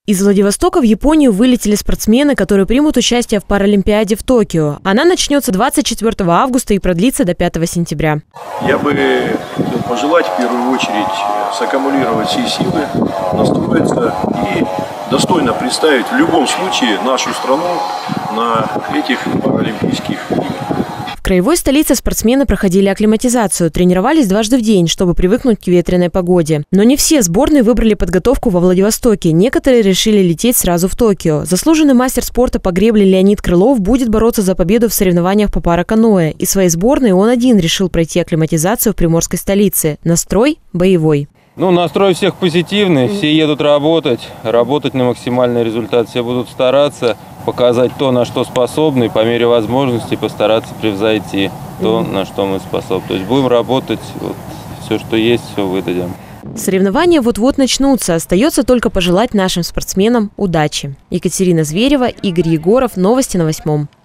Из Владивостока в Японию вылетели спортсмены, которые примут участие в Паралимпиаде в Токио. Она начнется 24 августа и продлится до 5 сентября. Я бы хотел пожелать в первую очередь саккумулировать все силы, настроиться и достойно представить в любом случае нашу страну на этих паралимпийских играх. В краевой столице спортсмены проходили акклиматизацию, тренировались дважды в день, чтобы привыкнуть к ветреной погоде. Но не все сборные выбрали подготовку во Владивостоке. Некоторые решили лететь сразу в Токио. Заслуженный мастер спорта по гребле Леонид Крылов будет бороться за победу в соревнованиях по параканоэ. Из своей сборной он один решил пройти акклиматизацию в приморской столице. Настрой боевой. Настрой всех позитивный, все едут работать на максимальный результат, все будут стараться показать то, на что способны, и по мере возможности постараться превзойти то, на что мы способны. То есть будем работать, все, что есть, все выдадим. Соревнования вот-вот начнутся. Остается только пожелать нашим спортсменам удачи. Екатерина Зверева, Игорь Егоров. Новости на 8.